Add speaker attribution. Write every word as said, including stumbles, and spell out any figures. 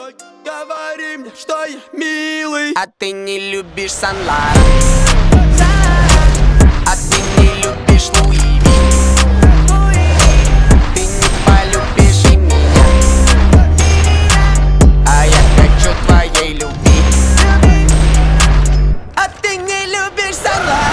Speaker 1: Говори мне, что я милый.
Speaker 2: А ты не любишь Sunlight. А ты не любишь Луи. Ты не полюбишь и меня. А я хочу твоей любви. А ты не любишь Sunlight.